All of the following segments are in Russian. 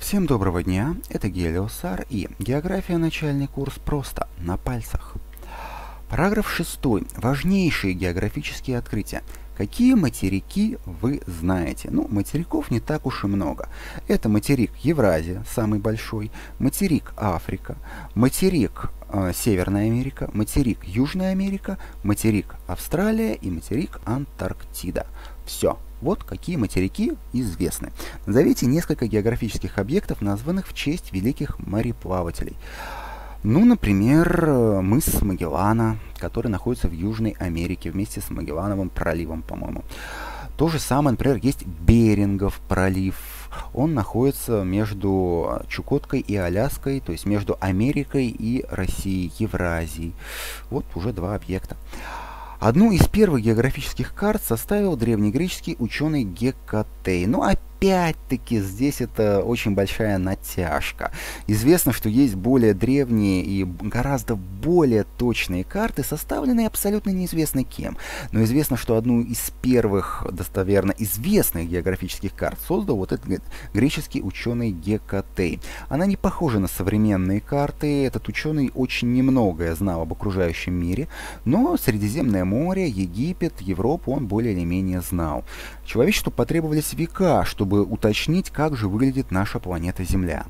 Всем доброго дня, это Гелиосар и география начальный курс просто на пальцах. Параграф 6. Важнейшие географические открытия. Какие материки вы знаете? Материков не так уж и много. Это материк Евразия, самый большой, материк Африка, материк Северная Америка, материк Южная Америка, материк Австралия и материк Антарктида. Все. Вот какие материки известны. Назовите несколько географических объектов, названных в честь великих мореплавателей. Например, мыс Магеллана, который находится в Южной Америке вместе с Магеллановым проливом, по-моему. То же самое, например, есть Берингов пролив. Он находится между Чукоткой и Аляской, то есть между Америкой и Россией, Евразией. Вот уже два объекта. Одну из первых географических карт составил древнегреческий ученый Гекатей. Опять-таки, здесь это очень большая натяжка. Известно, что есть более древние и гораздо более точные карты, составленные абсолютно неизвестно кем. Но известно, что одну из первых достоверно известных географических карт создал вот этот греческий ученый Гекатей. Она не похожа на современные карты. Этот ученый очень немногое знал об окружающем мире, но Средиземное море, Египет, Европу он более или менее знал. Человечеству потребовались века, чтобы уточнить, как же выглядит наша планета Земля.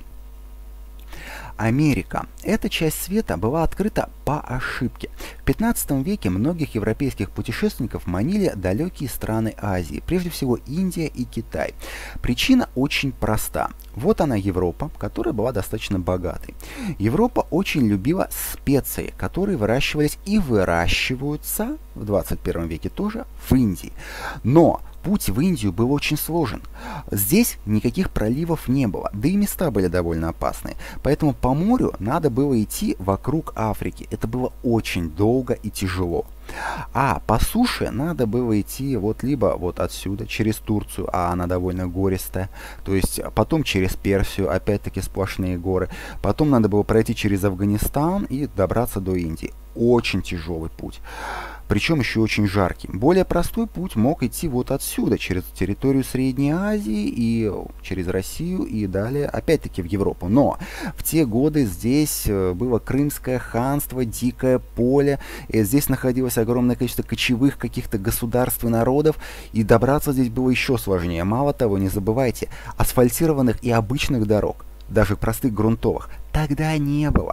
Америка. Эта часть света была открыта по ошибке. В 15 веке многих европейских путешественников манили далекие страны Азии, прежде всего Индия и Китай. Причина очень проста. Вот она Европа, которая была достаточно богатой. Европа очень любила специи, которые выращивались и выращиваются в 21 веке тоже в Индии. Но путь в Индию был очень сложен. Здесь никаких проливов не было, да и места были довольно опасные. Поэтому по морю надо было идти вокруг Африки. Это было очень долго и тяжело. А по суше надо было идти либо отсюда, через Турцию, а она довольно гористая, то есть потом через Персию, опять-таки сплошные горы, потом надо было пройти через Афганистан и добраться до Индии. Очень тяжелый путь. Причем еще очень жаркий. Более простой путь мог идти отсюда, через территорию Средней Азии и через Россию и далее опять-таки в Европу. Но в те годы здесь было Крымское ханство, Дикое поле, и здесь находилось огромное количество кочевых каких-то государств и народов, и добраться здесь было еще сложнее. Мало того, не забывайте, асфальтированных и обычных дорог, даже простых грунтовых, тогда не было.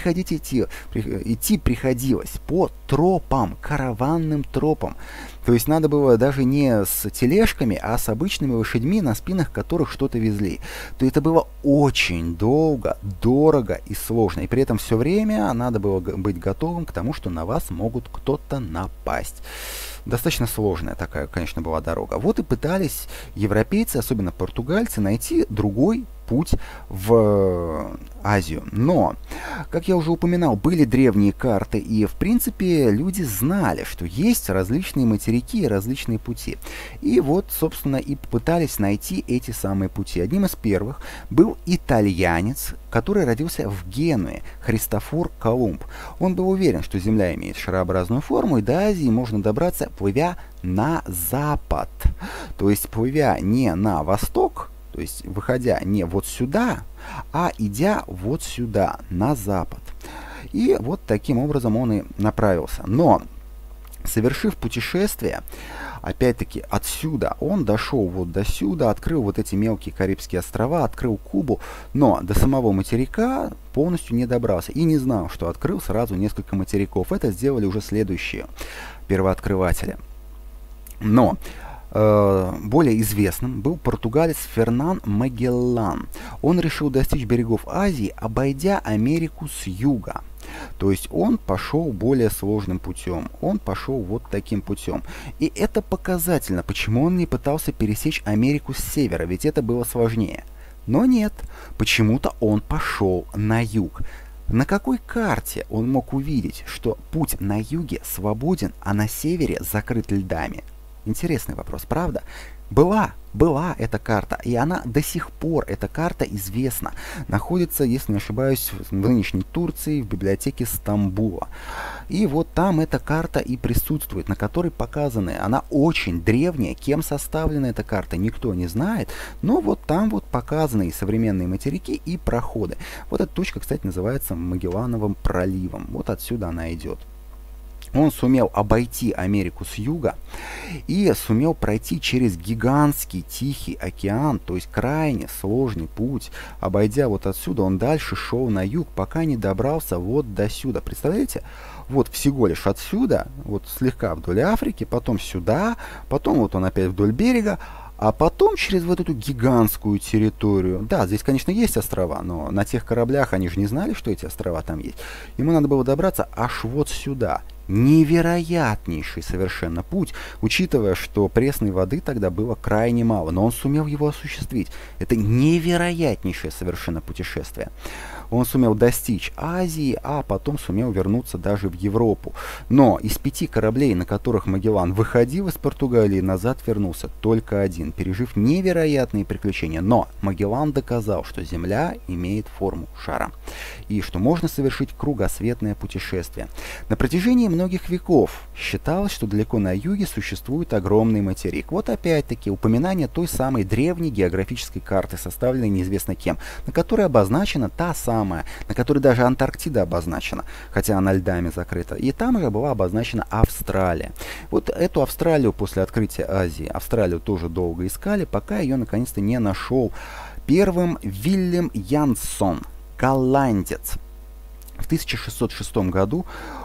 Идти приходилось по тропам, караванным тропам. То есть надо было даже не с тележками, а с обычными лошадьми, на спинах которых что-то везли. То это было очень долго, дорого и сложно. И при этом все время надо было быть готовым к тому, что на вас могут кто-то напасть. Достаточно сложная такая, конечно, была дорога. Вот и пытались европейцы, особенно португальцы, найти другой путь в Азию. Но, как я уже упоминал, были древние карты, и, в принципе, люди знали, что есть различные материки и различные пути. И собственно, и попытались найти эти самые пути. Одним из первых был итальянец, который родился в Генуе, Христофор Колумб. Он был уверен, что Земля имеет шарообразную форму, и до Азии можно добраться, плывя на запад. То есть, плывя не на восток, то есть выходя не сюда, а идя сюда, на запад. И таким образом он и направился. Но, совершив путешествие, опять-таки отсюда, он дошел до сюда, открыл эти мелкие Карибские острова, открыл Кубу, но до самого материка полностью не добрался. И не знал, что открыл сразу несколько материков. Это сделали уже следующие первооткрыватели. Но более известным был португалец Фернан Магеллан. Он решил достичь берегов Азии, обойдя Америку с юга. То есть он пошел более сложным путем. Он пошел таким путем. И это показательно, почему он не пытался пересечь Америку с севера, ведь это было сложнее. Но нет, почему-то он пошел на юг. На какой карте он мог увидеть, что путь на юге свободен, а на севере закрыт льдами? Интересный вопрос, правда? Была была эта карта, и она до сих пор, эта карта известна. Находится, если не ошибаюсь, в нынешней Турции, в библиотеке Стамбула. И вот там эта карта и присутствует, на которой показаны. Она очень древняя, кем составлена эта карта, никто не знает. Но вот там вот показаны и современные материки, и проходы. Вот эта точка, кстати, называется Магеллановым проливом. Вот отсюда она идет. Он сумел обойти Америку с юга и сумел пройти через гигантский Тихий океан, то есть крайне сложный путь. Обойдя вот отсюда, он дальше шел на юг, пока не добрался вот до сюда. Представляете? Вот всего лишь отсюда, вот слегка вдоль Африки, потом сюда, потом вот он опять вдоль берега, а потом через вот эту гигантскую территорию. Да, здесь, конечно, есть острова, но на тех кораблях они же не знали, что эти острова там есть. Ему надо было добраться аж вот сюда. Невероятнейший совершенно путь, учитывая, что пресной воды тогда было крайне мало, но он сумел его осуществить. Это невероятнейшее совершенно путешествие. Он сумел достичь Азии, а потом сумел вернуться даже в Европу. Но из 5 кораблей, на которых Магеллан выходил из Португалии, назад вернулся только один, пережив невероятные приключения. Но Магеллан доказал, что Земля имеет форму шара и что можно совершить кругосветное путешествие. На протяжении многих веков считалось, что далеко на юге существует огромный материк. Вот опять-таки упоминание той самой древней географической карты, составленной неизвестно кем, на которой обозначена та самая, на которой даже Антарктида обозначена, хотя она льдами закрыта. И там же была обозначена Австралия. Вот эту Австралию после открытия Азии, Австралию тоже долго искали, пока ее наконец-то не нашел первым Вильям Янсон, голландец. В 1606 году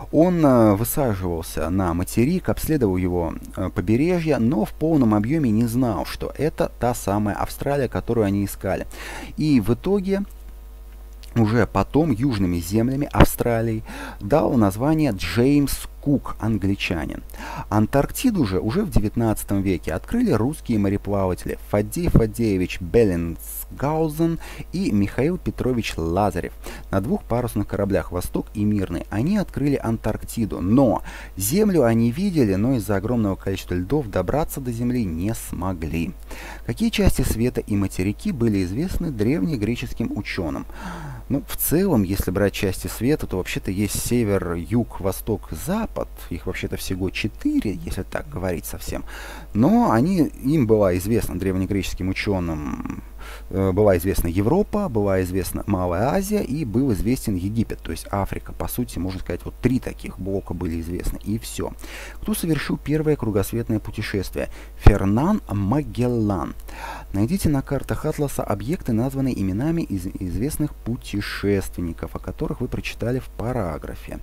он высаживался на материк, обследовал его побережье, но в полном объеме не знал, что это та самая Австралия, которую они искали. И в итоге уже потом южными землями Австралии дал название Джеймс Кук, англичанин. Антарктиду же уже в 19 веке открыли русские мореплаватели Фаддей Фаддеевич Беллинсгаузен и Михаил Петрович Лазарев. На 2 парусных кораблях «Восток» и «Мирный» они открыли Антарктиду, но Землю они видели, но из-за огромного количества льдов добраться до Земли не смогли. Какие части света и материки были известны древнегреческим ученым? Ну, в целом, если брать части света, то вообще-то есть север, юг, восток, запад. Их вообще-то всего 4, если так говорить совсем. Но им была известна древнегреческим ученым, была известна Европа, была известна Малая Азия и был известен Египет, то есть Африка. По сути, можно сказать, вот 3 таких блока были известны, и все. Кто совершил первое кругосветное путешествие? Фернан Магеллан. Найдите на картах Атласа объекты, названные именами из известных путешественников, о которых вы прочитали в параграфе.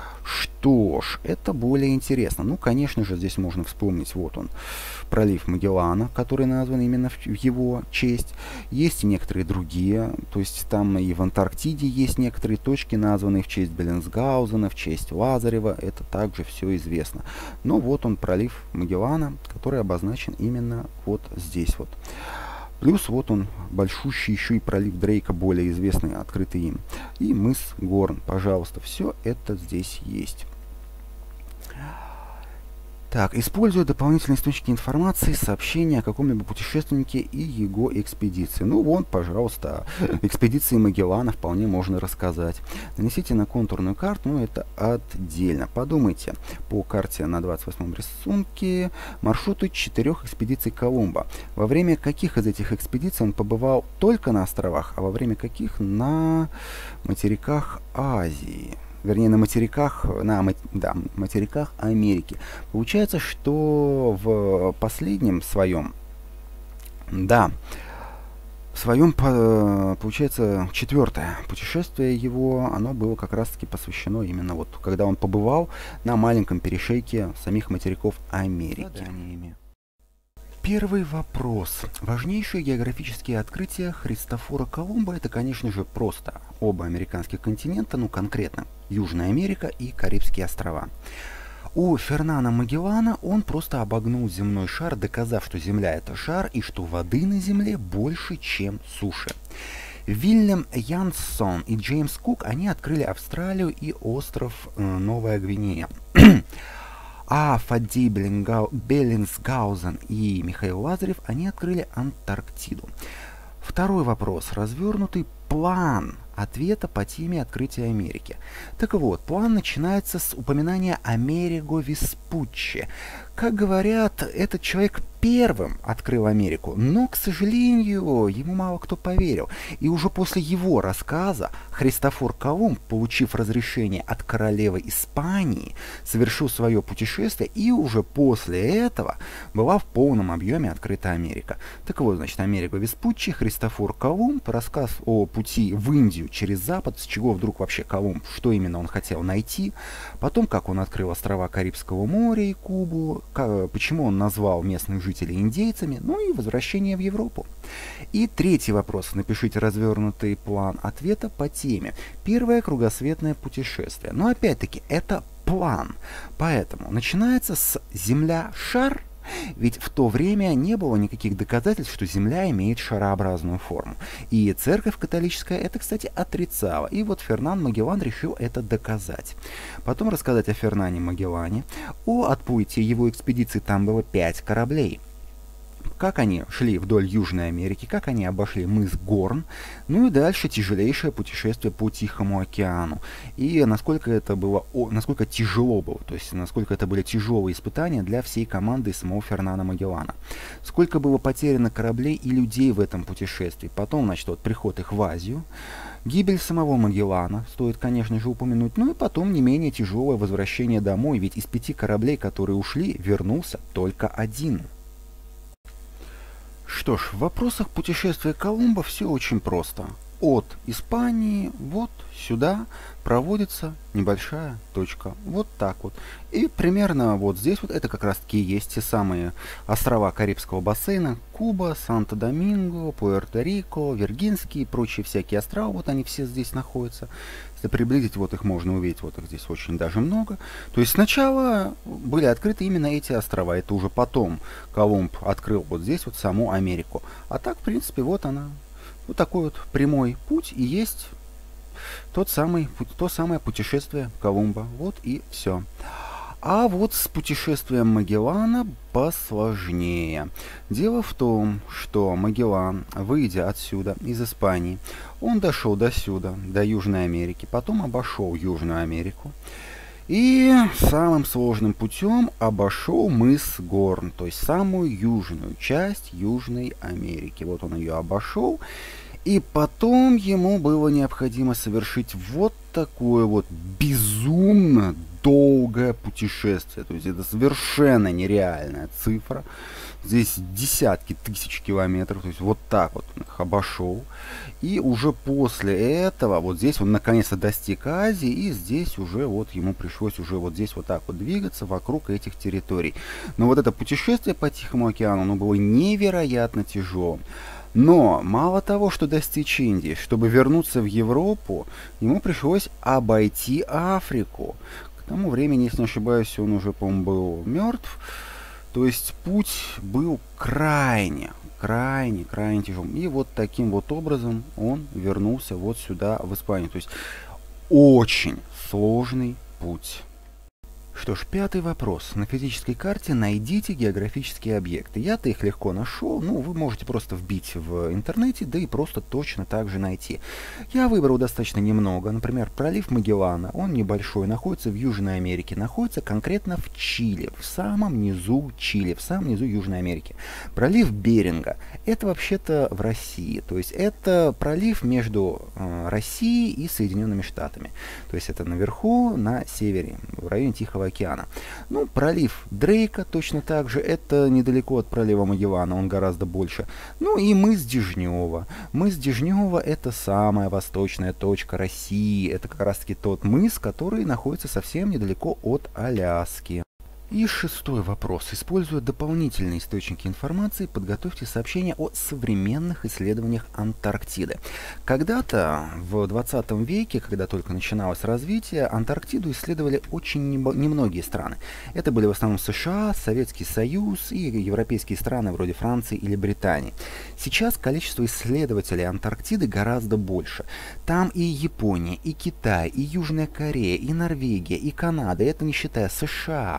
Что ж, это более интересно. Ну, конечно же, здесь можно вспомнить, вот он, пролив Магеллана, который назван именно в его честь. Есть и некоторые другие, то есть там и в Антарктиде есть некоторые точки, названные в честь Беллинсгаузена, в честь Лазарева, это также все известно. Но вот он, пролив Магеллана, который обозначен именно вот здесь вот. Плюс вот он, большущий еще и пролив Дрейка, более известный, открытый им. И мыс Горн, пожалуйста, все это здесь есть. Так, используя дополнительные источники информации, сообщения о каком-либо путешественнике и его экспедиции. Ну вон, пожалуйста, экспедиции Магеллана вполне можно рассказать. Нанесите на контурную карту, но это отдельно. Подумайте по карте на 28-м рисунке маршруты 4 экспедиций Колумба. Во время каких из этих экспедиций он побывал только на островах, а во время каких на материках Азии? Вернее, на материках, материках Америки. Получается, что в последнем своем, получается, 4-е путешествие его, оно было как раз-таки посвящено именно вот, когда он побывал на маленьком перешейке самих материков Америки. Первый вопрос. Важнейшие географические открытия Христофора Колумба — это, конечно же, просто оба американских континента, ну конкретно Южная Америка и Карибские острова. У Фернана Магеллана он просто обогнул земной шар, доказав, что Земля — это шар и что воды на Земле больше, чем суши. Вильям Янсон и Джеймс Кук, они открыли Австралию и остров Новая Гвинея. А Фаддей Беллинсгаузен и Михаил Лазарев, они открыли Антарктиду. Второй вопрос. Развернутый план ответа по теме открытия Америки. Так вот, план начинается с упоминания Америго Веспуччи. Как говорят, этот человек первым открыл Америку, но, к сожалению, ему мало кто поверил. И уже после его рассказа Христофор Колумб, получив разрешение от королевы Испании, совершил свое путешествие, и уже после этого была в полном объеме открыта Америка. Так вот, значит, Америго Веспуччи, Христофор Колумб, рассказ о пути в Индию через Запад, с чего вдруг вообще Колумб, что именно он хотел найти, потом, как он открыл острова Карибского моря и Кубу, почему он назвал местных жителей индейцами, ну и возвращение в Европу. И третий вопрос. Напишите развернутый план ответа по теме. Первое кругосветное путешествие. Но опять-таки это план. Поэтому начинается с Земля-шар. Ведь в то время не было никаких доказательств, что Земля имеет шарообразную форму. И церковь католическая это, кстати, отрицала. И вот Фернан Магеллан решил это доказать. Потом рассказать о Фернане Магеллане, о отплытии его экспедиции. Там было 5 кораблей. Как они шли вдоль Южной Америки, как они обошли мыс Горн, ну и дальше тяжелейшее путешествие по Тихому океану. И насколько тяжело было, то есть насколько это были тяжелые испытания для всей команды самого Фернана Магеллана. Сколько было потеряно кораблей и людей в этом путешествии. Потом, значит, вот приход их в Азию, гибель самого Магеллана, стоит, конечно же, упомянуть, ну и потом не менее тяжелое возвращение домой, ведь из 5 кораблей, которые ушли, вернулся только 1. Что ж, в вопросах путешествия Колумба все очень просто. От Испании вот сюда проводится небольшая точка. Вот так вот. И примерно вот здесь вот это как раз таки есть те самые острова Карибского бассейна. Куба, Санто-Доминго, Пуэрто-Рико, Виргинские и прочие всякие острова. Вот они все здесь находятся. Если приблизить, вот их можно увидеть. Вот их здесь очень даже много. То есть сначала были открыты именно эти острова. Это уже потом Колумб открыл вот здесь вот саму Америку. А так, в принципе, вот она. Вот такой вот прямой путь и есть то самое путешествие Колумба. Вот и все. А вот с путешествием Магеллана посложнее. Дело в том, что Магеллан, выйдя отсюда, из Испании, он дошел до сюда, до Южной Америки, потом обошел Южную Америку. И самым сложным путем обошел мыс Горн, то есть самую южную часть Южной Америки. Вот он ее обошел. И потом ему было необходимо совершить вот такое вот безумно долгое путешествие. То есть это совершенно нереальная цифра. Здесь десятки тысяч километров. То есть вот так вот он их обошел. И уже после этого, вот здесь он наконец-то достиг Азии. И здесь уже вот ему пришлось уже вот здесь вот так вот двигаться вокруг этих территорий. Но вот это путешествие по Тихому океану, оно было невероятно тяжелым. Но мало того, что достичь Индии, чтобы вернуться в Европу, ему пришлось обойти Африку. К тому времени, если не ошибаюсь, он уже, по-моему, был мертв. То есть путь был крайне тяжелым. И вот таким вот образом он вернулся вот сюда, в Испанию. То есть очень сложный путь. Что ж, 5-й вопрос. На физической карте найдите географические объекты. Я-то их легко нашел, ну, вы можете просто вбить в интернете, да и просто точно так же найти. Я выбрал достаточно немного. Например, пролив Магеллана, он небольшой, находится в Южной Америке, находится конкретно в Чили, в самом низу Чили, в самом низу Южной Америки. Пролив Беринга, это вообще-то в России, то есть это пролив между Россией и Соединенными Штатами. То есть это наверху, на севере, в районе Тихого океана. Ну, пролив Дрейка точно так же, это недалеко от пролива Магеллана, он гораздо больше. Ну и мыс Дежнева. Мыс Дежнева это самая восточная точка России, это как раз таки тот мыс, который находится совсем недалеко от Аляски. И 6-й вопрос. Используя дополнительные источники информации, подготовьте сообщение о современных исследованиях Антарктиды. Когда-то в 20 веке, когда только начиналось развитие, Антарктиду исследовали очень немногие страны. Это были в основном США, Советский Союз и европейские страны вроде Франции или Британии. Сейчас количество исследователей Антарктиды гораздо больше. Там и Япония, и Китай, и Южная Корея, и Норвегия, и Канада. Это не считая США, России,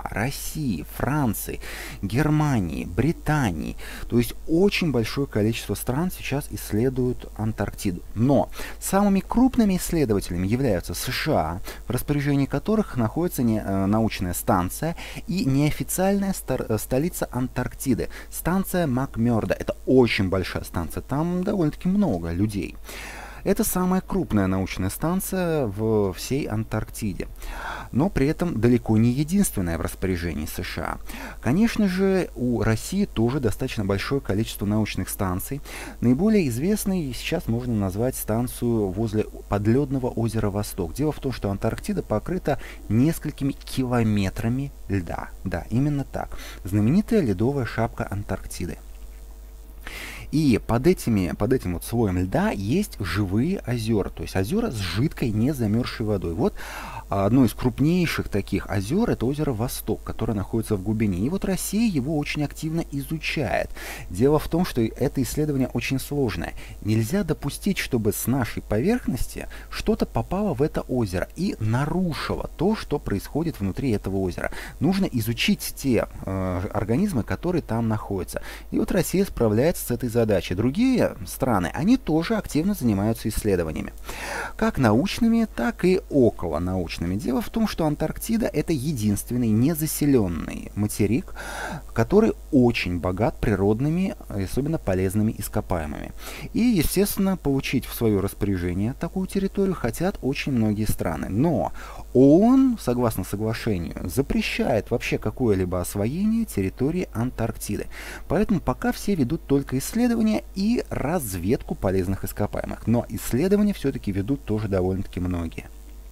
России, Франции, Германии, Британии. То есть очень большое количество стран сейчас исследуют Антарктиду. Но самыми крупными исследователями являются США, в распоряжении которых находится научная станция и неофициальная столица Антарктиды, станция МакМёрдо. Это очень большая станция, там довольно-таки много людей. Это самая крупная научная станция в всей Антарктиде, но при этом далеко не единственная в распоряжении США. Конечно же, у России тоже достаточно большое количество научных станций. Наиболее известной сейчас можно назвать станцию возле подледного озера Восток. Дело в том, что Антарктида покрыта несколькими километрами льда. Да, именно так. Знаменитая ледовая шапка Антарктиды. И под этим вот слоем льда есть живые озера, то есть озера с жидкой, не замерзшей водой. Вот одно из крупнейших таких озер — это озеро Восток, которое находится в глубине. И вот Россия его очень активно изучает. Дело в том, что это исследование очень сложное. Нельзя допустить, чтобы с нашей поверхности что-то попало в это озеро и нарушило то, что происходит внутри этого озера. Нужно изучить те организмы, которые там находятся. И вот Россия справляется с этой задачей. Другие страны, они тоже активно занимаются исследованиями. Как научными, так и околонаучными. Дело в том, что Антарктида — это единственный незаселенный материк, который очень богат природными, особенно полезными ископаемыми. И, естественно, получить в свое распоряжение такую территорию хотят очень многие страны. Но ООН, согласно соглашению, запрещает вообще какое-либо освоение территории Антарктиды. Поэтому пока все ведут только исследования и разведку полезных ископаемых. Но исследования все-таки ведут тоже довольно-таки многие.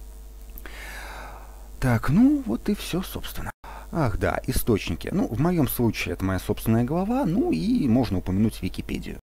Так, ну вот и все, собственно. Ах да, источники. Ну, в моем случае это моя собственная голова, ну и можно упомянуть Википедию.